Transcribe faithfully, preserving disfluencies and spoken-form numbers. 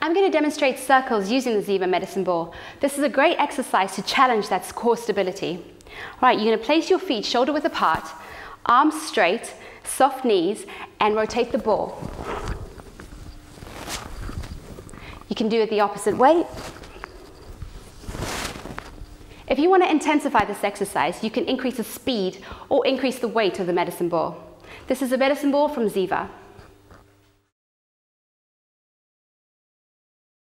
I'm going to demonstrate circles using the ZIVA Medicine Ball. This is a great exercise to challenge that core stability. All right, you're going to place your feet shoulder width apart, arms straight, soft knees, and rotate the ball. You can do it the opposite way. If you want to intensify this exercise, you can increase the speed or increase the weight of the medicine ball. This is a medicine ball from ZIVA.